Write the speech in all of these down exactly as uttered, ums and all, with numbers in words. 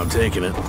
I'm taking it.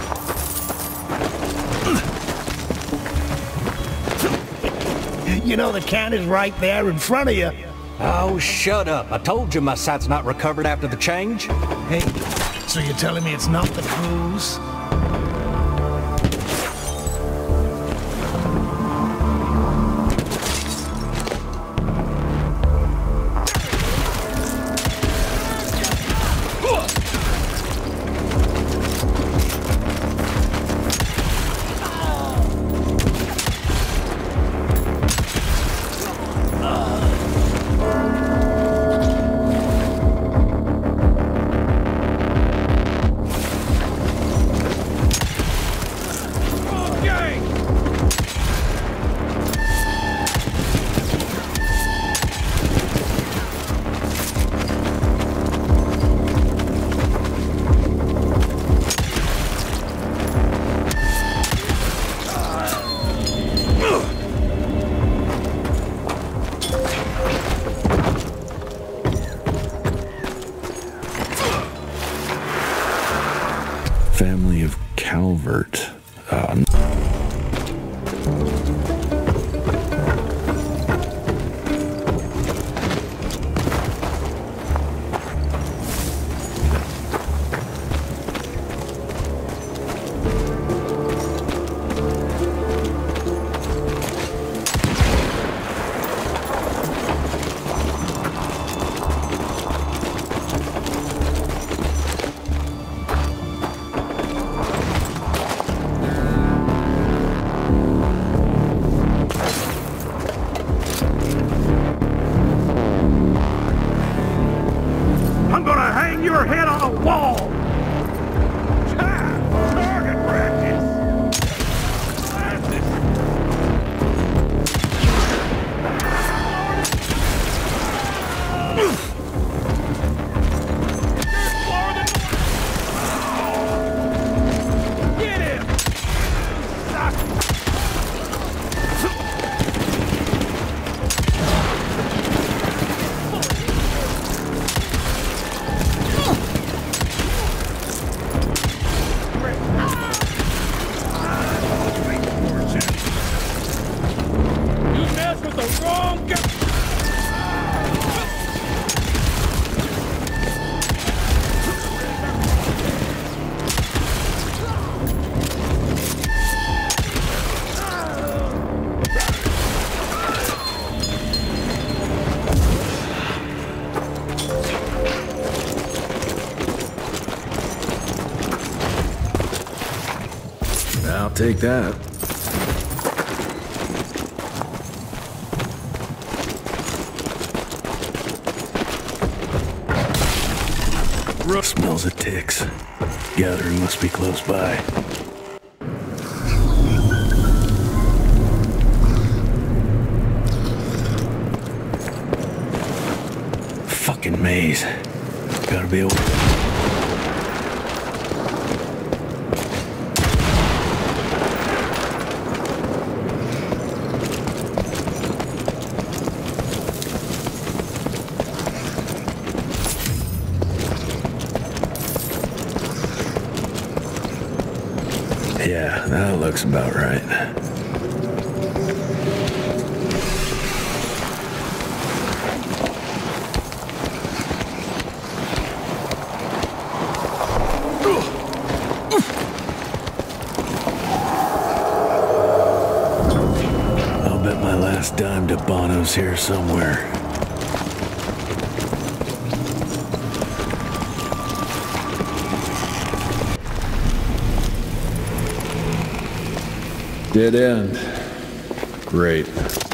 You know the can is right there in front of you. Oh, shut up. I told you my sight's not recovered after the change. Hey, so you're telling me it's not the cruise? Family of Calvert. Uh, I'm gonna hang your head on a wall! Target practice! Get him! I'll take that. smells of ticks. Gathering must be close by. Fucking maze. Gotta be able to... Yeah, that looks about right. I'll bet my last dime to Bono's here somewhere. Dead end. Great.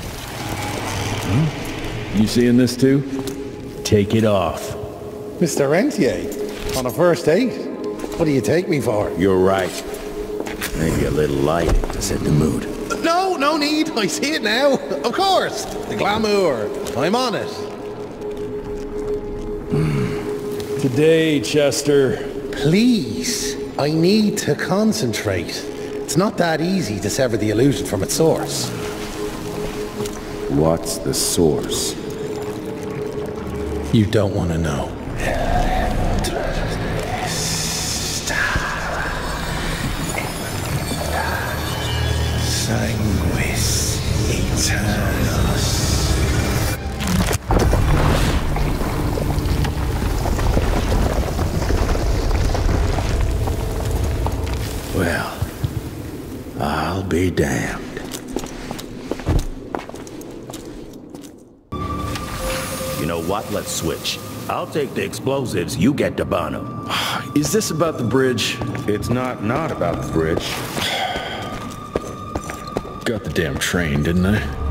Hmm? You seeing this too? Take it off. Mister Rentier, on a first date? What do you take me for? You're right. Maybe a little light to set the mood. No, no need. I see it now. Of course. The glamour. I'm on it. Today, Chester. Please. I need to concentrate. It's not that easy to sever the illusion from its source. What's the source? You don't want to know. Sanguis Eternus. Well, I'll be damned. You know what? Let's switch. I'll take the explosives, you get the Bono. Is this about the bridge? It's not not about the bridge. Got the damn train, didn't I?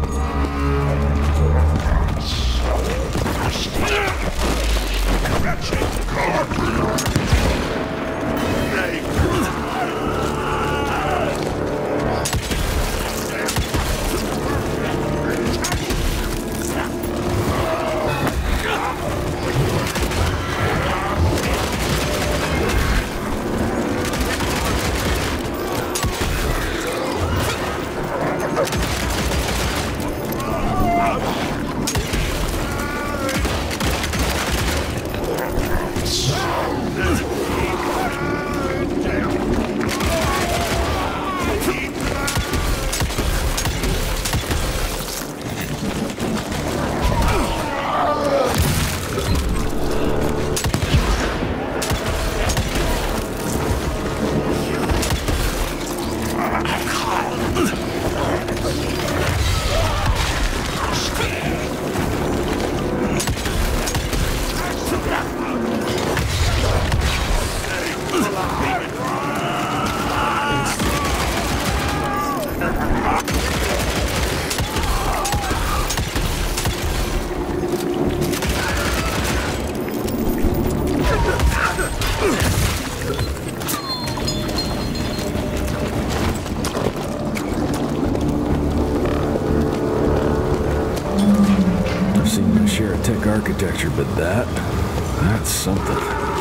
Tech architecture, but that, that's something.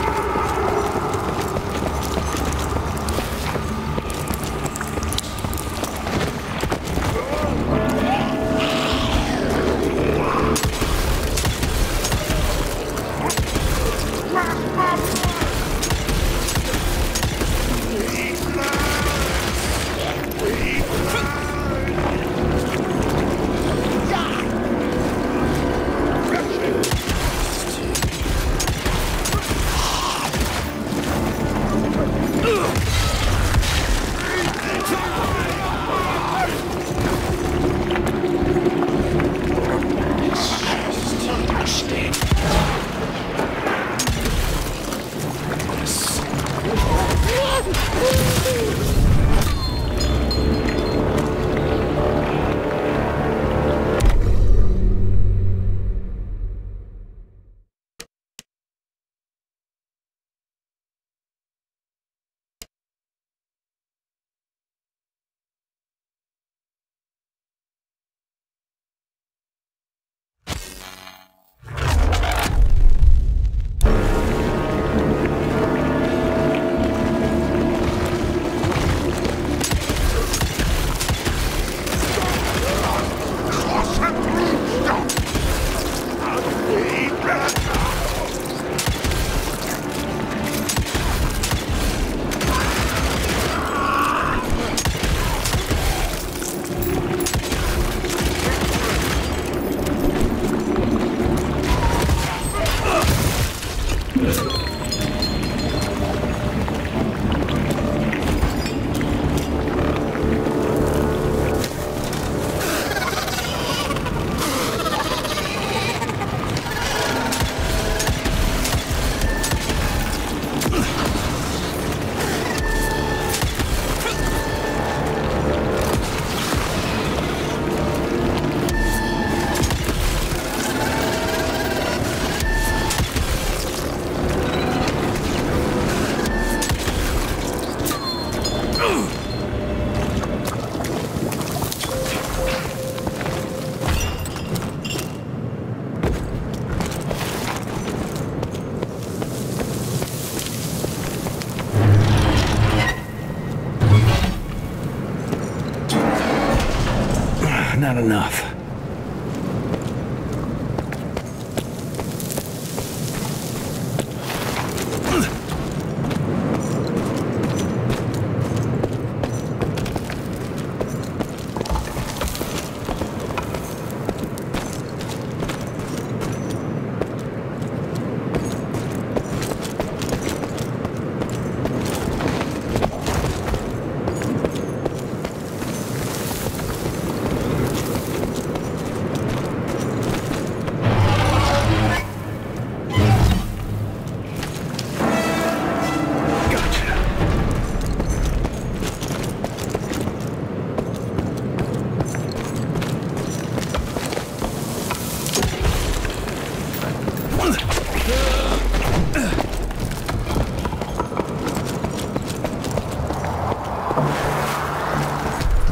Not enough.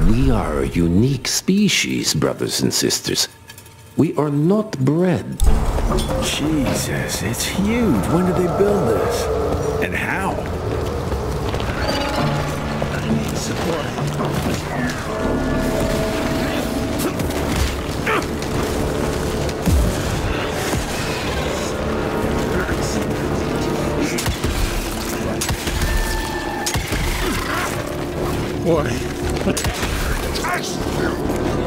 We are a unique species, brothers and sisters. We are not bred. Jesus, it's huge. When did they build this? And how? I need support. Boy.